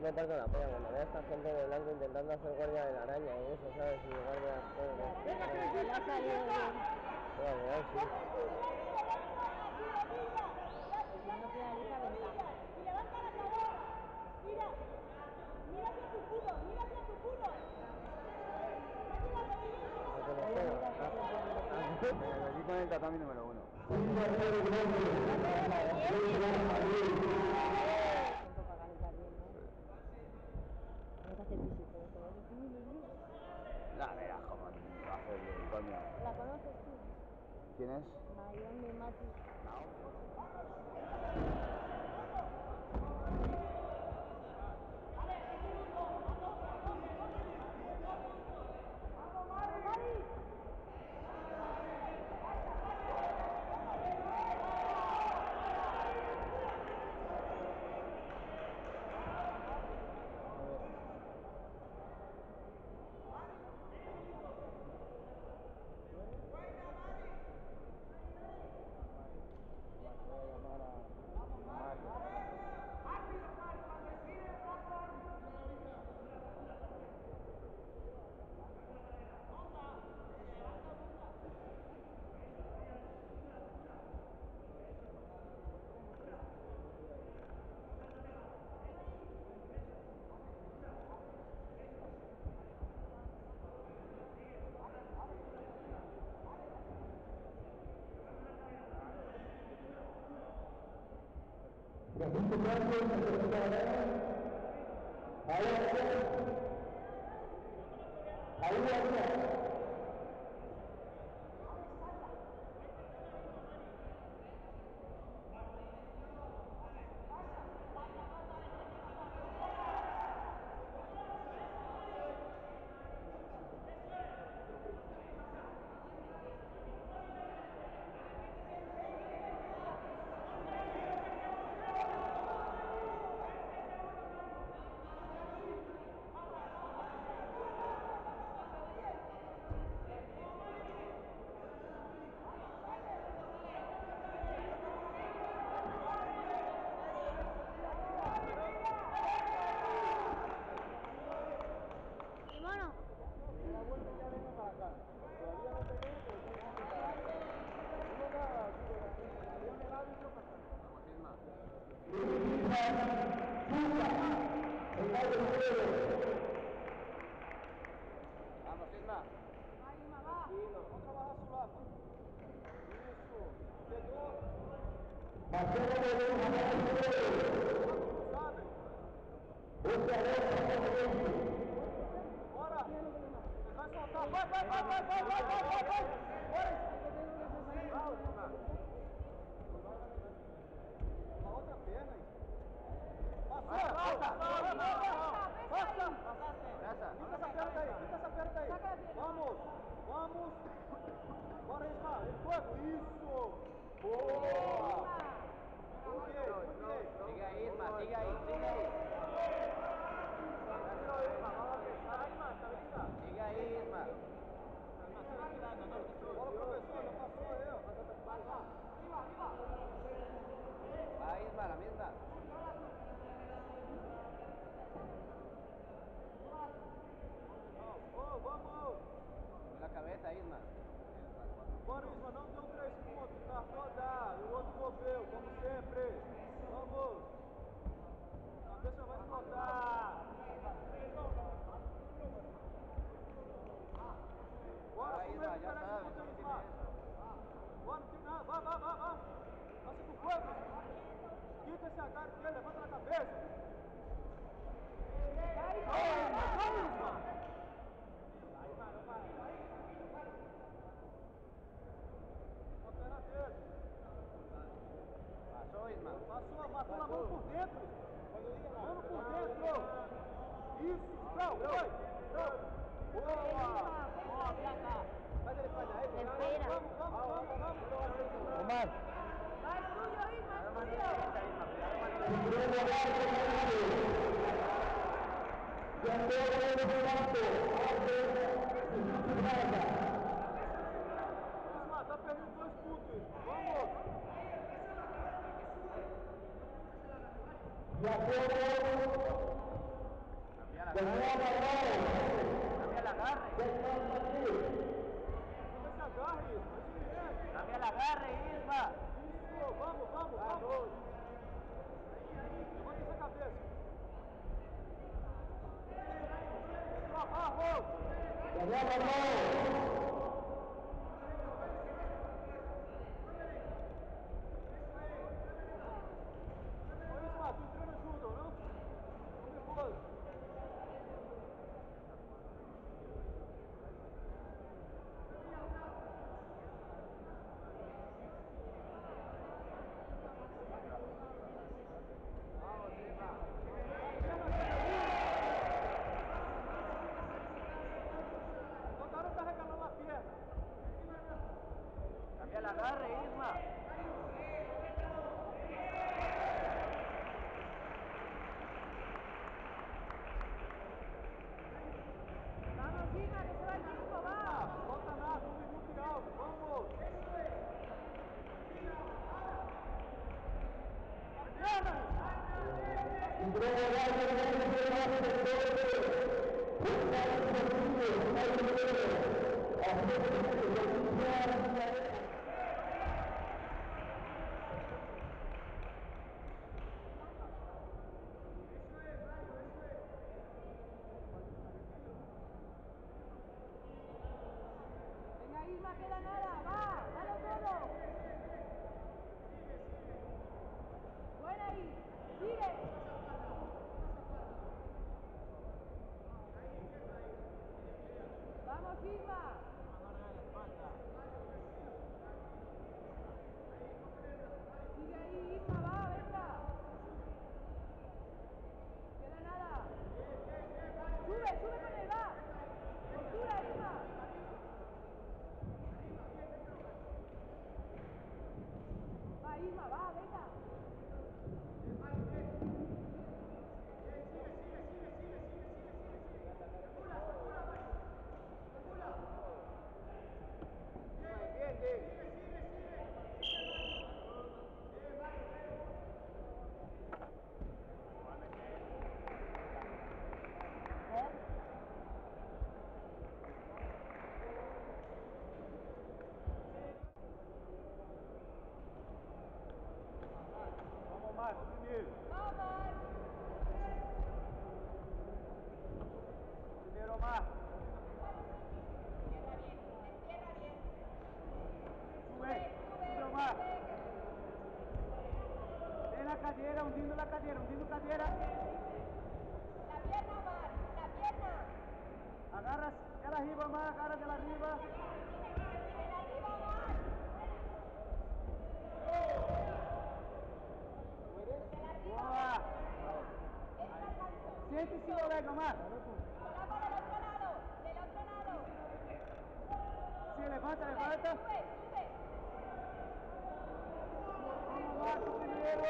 me parto la polla cuando veo a esta gente de blanco intentando hacer guardia de la araña y eso, ¿sabes? Y guardia todo. Pero le ha salido bien. Sí. No finaliza ventaja. Y levanta la cabeza. Mira. Mira hacia tu culo. Mira hacia tu culo. Aquí con el tatami número 1. La veas como lo hace bien, coño. ¿La conoces tú? ¿Quién es? Naomi Mati. Vamos, Isma. Tranquilo, vamos trabalhar a sulapa. Isso. Pegou. Sabe? Bora. Ele vai soltar. Vai. Bora. A outra perna aí. Passou. Passa. Fica essa perna daí. Vamos. Bora, Ismael. Isso. Boa. Sigue ahí, Isma, sigue ahí. Sigue ahí, Isma. Bora, professor, já passou aí, ó. Va, Isma, la misma. Vamos. La cabeza, Isma. Bora, Isma, não deu 3 pontos, tá? Só dá. E o outro moveu, como sempre. Vamos. A cabeça vai explotar. Bora, Vai, Isma, já sabe. Bora, não tem nada. Vai. Passa pro corpo. Quita esse agarre dele, levanta na cabeça. Vamos, Isma. Passou, Isma. Passou, matou na mão por dentro. Mano por dentro. Isso, vai. Boa. Mas ele faz aí. Espera. Vamos. Omar. Vai tuyo, Isma, Isma, tá perdendo 2 pontos. Vamos. De acordo Cambia el agarre. No se agarre, Isma. Isso mesmo. Cambia el agarre, Isma. Isso, vamos, vamos, vamos. Levanta essa cabeça. Vamos. Ô Isma, tu entrando junto, não? Vamos depois. Cambia el agarre, Isma. Vamos, Isma, que se va el tiempo, va. Falta nada, 1 minuto e algo. Vamos. Venga, Isma, queda nada, va, dalo todo. Buena ahí, sigue. Vamos, Isma. Sigue ahí, Isma, va, venga. Queda nada. Sube con él, va. Postura, Isma. Va, Isma, va, venga. Vamos, Marcos, primeiro. Vamos. Primeiro, Marcos. Sube, Marcos. Vem na cadeira, hundindo na cadeira, hundindo cadeira. La pierna, Omar, la pierna. Agarra ela arriba, Mar, agarra dela arriba. De la arriba, Omar. De la arriba. Boa. Entra al gancho. Sente e se olega, Mar. Colapa del otro lado, del otro lado. Se levanta, Sube, levanta. sube. Vamos, Marcos, primeiro.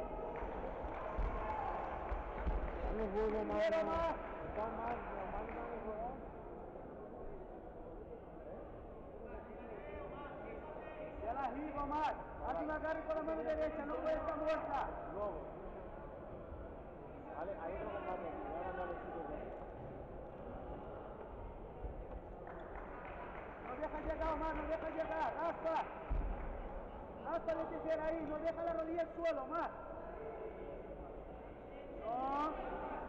No juego más. Primeiro, Mar. Está mal, no manda a mejorar. Ela arriba, Mar. Vai devagar e com a mão direita, não puede estar muerta. Luego. Vale, ahí no combate. Ahora no le sirve. No deja llegar, Omar, no deja llegar. Raspa. Raspa de tijera ahí, no deja la rodilla al suelo, Omar. No.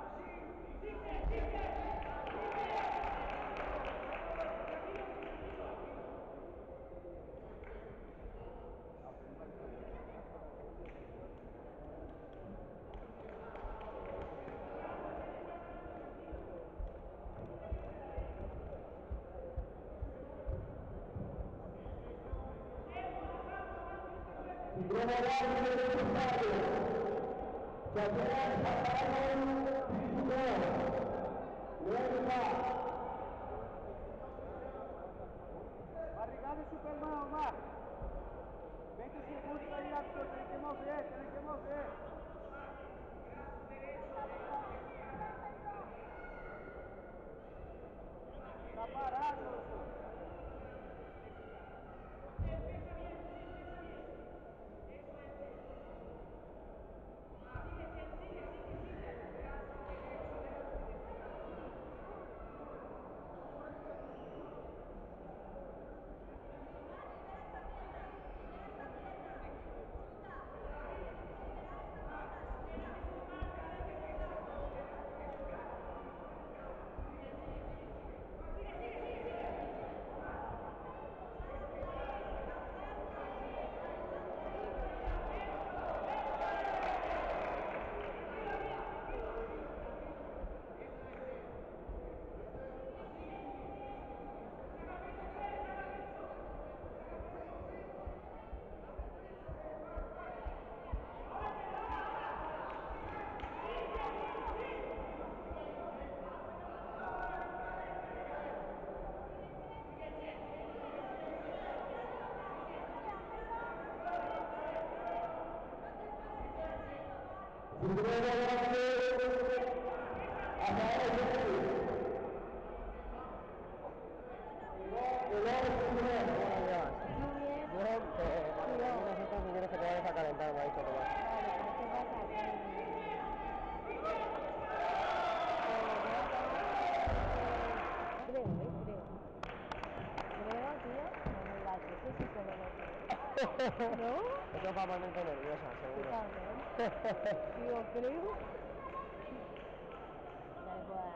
Barrigada e Superman, Omar. 20 segundos aí, Arthur. Tem que mover. Tá parado, Arthur. quieres que te vayas a calentar, me ha dicho Tomás. Creo, tío, no me late, sí, sí, que me late. ¿No? Eso es para ponerte nerviosa, seguro. Digo, creo. Ya le puedo dar.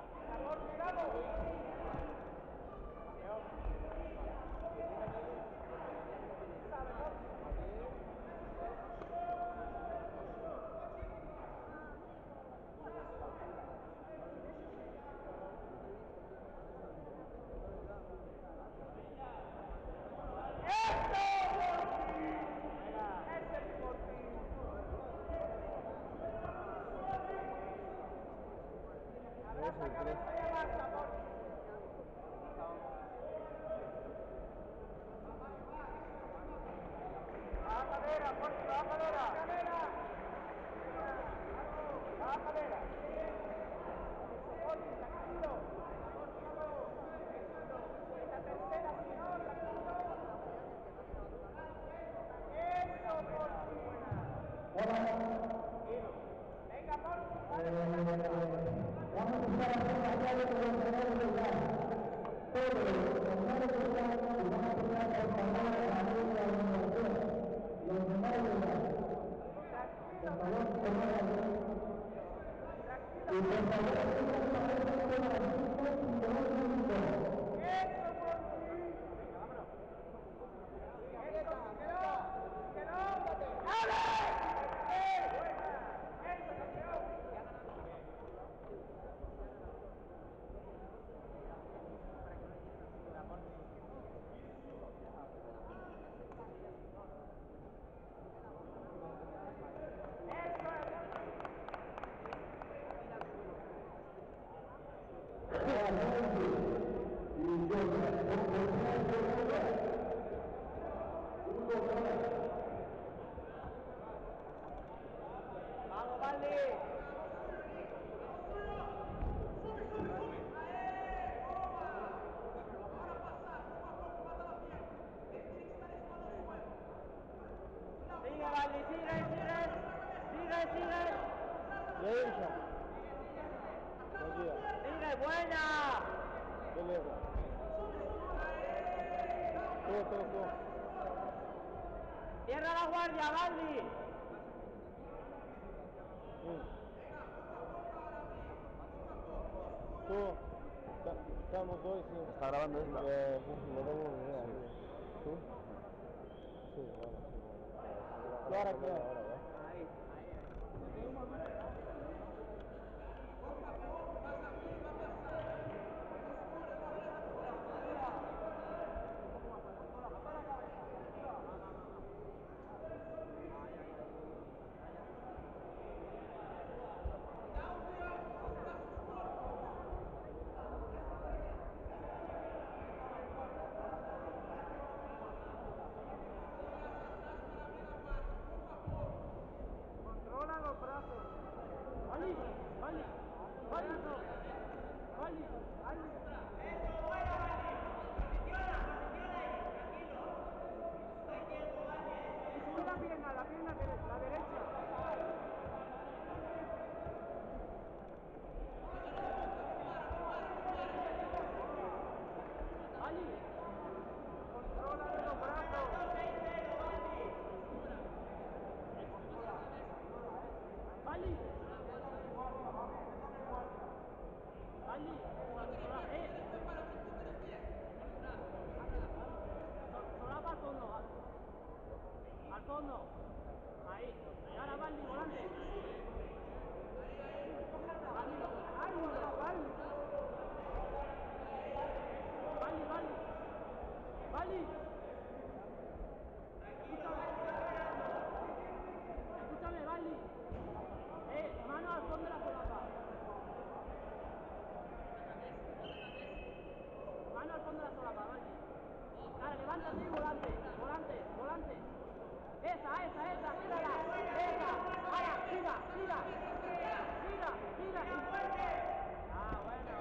¡Vamos, Valdi! Sigue, Valdi, sigue. ¿Le he dicho? Sigue, buena. ¿Qué le digo? Tú. Cierra la guardia, Valdi. Tú. Estamos hoy, sí. ¿Está grabando esto? No tengo ni idea. ¿Tú? Sí, bueno, sí. ¿Y ahora qué? Ahí. Controla los brazos. Valdi. Sube la pierna la derecha. Valdi. Controla los brazos. Valdi. Solapa al fondo. Ahí. Y ahora Valdi, volante. Valdi. Escúchame, Valdi. Mano al fondo de la solapa. Mano al fondo de la solapa, Valdi. Ahora, levántate y volante. Esa, mírala. Esa. Ahora, siga. gira. Ah, bueno.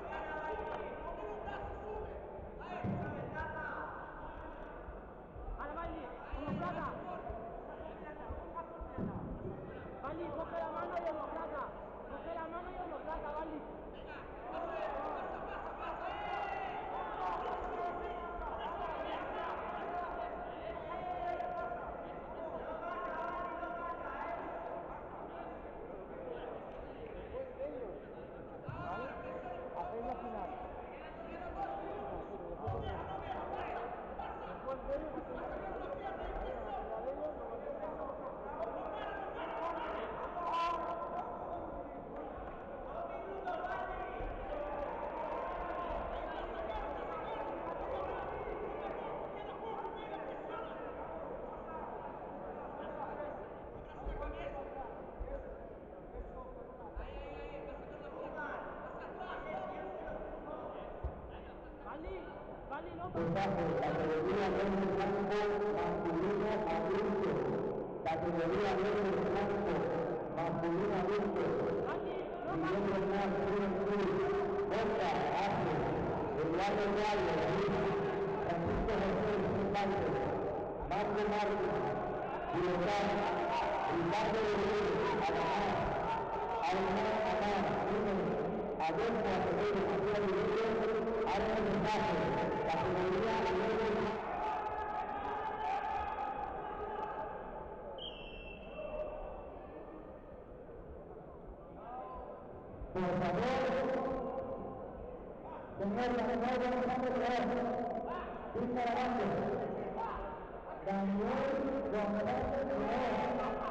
Ahora, Valdi, homoplata. Valdi, coge la mano y homoplata. Coge la mano y homoplata, Valdi. Hacéis la final. Después de ellos, Valdi, no. Categoría verde blanco masculino adulto. Categoría verde blanco masculino adulto. Miguel Bernal, Boca, Ángel, Eduardo Gallo, Francisco José, Santos, Marco Marcos, Villar, Ricardo Rodríguez, Adamás, Alemán Amán, Adolfo Acevedo, Matías Rodríguez, Aaron Mensaje, categoría verde. Por favor, señor Daniel González, Pista adelante. Daniel González.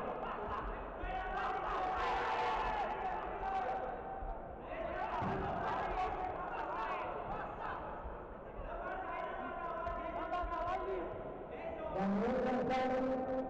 Daniel González.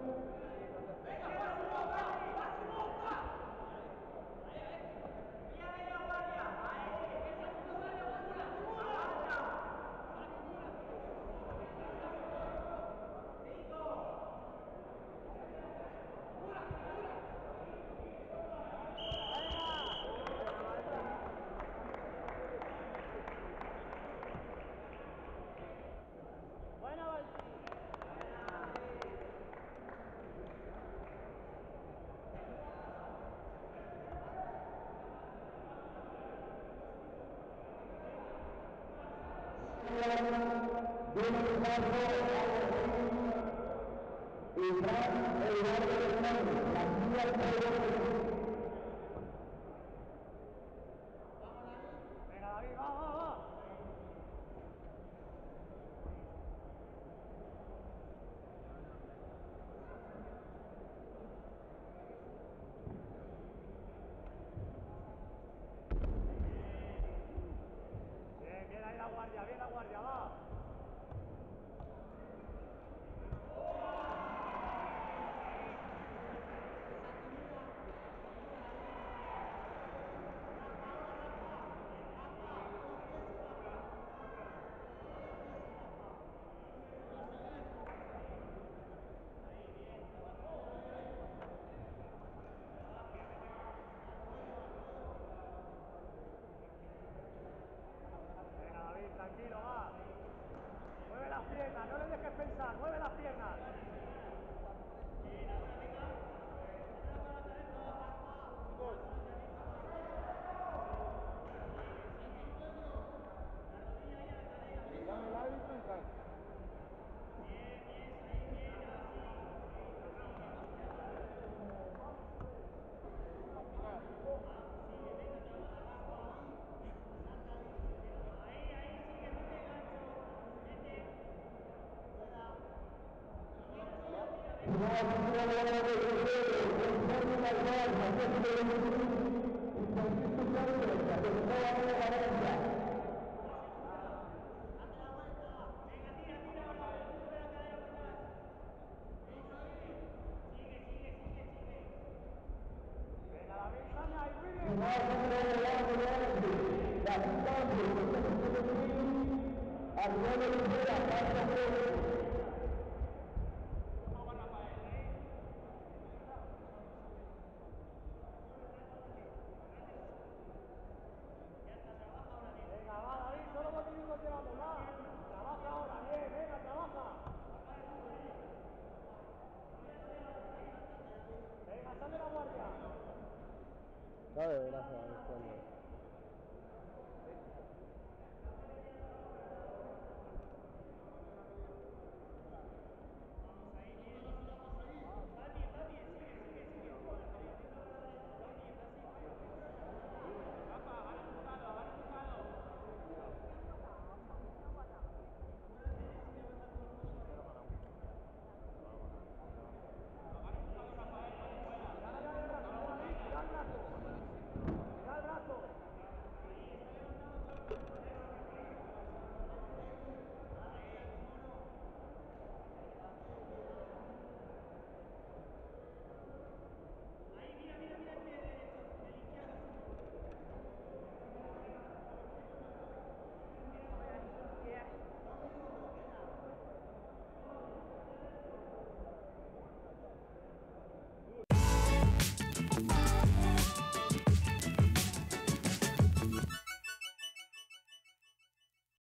Bueno, Valdi. Venga, David, va, va, va. Bien, bien ahí la guardia, va. Venga, David, tranquilo, va. Mueve las piernas, no le dejes pensar, mueve las piernas. dame el árbitro y cae. Venga, David, Sania, ahí, muy bien. Cuando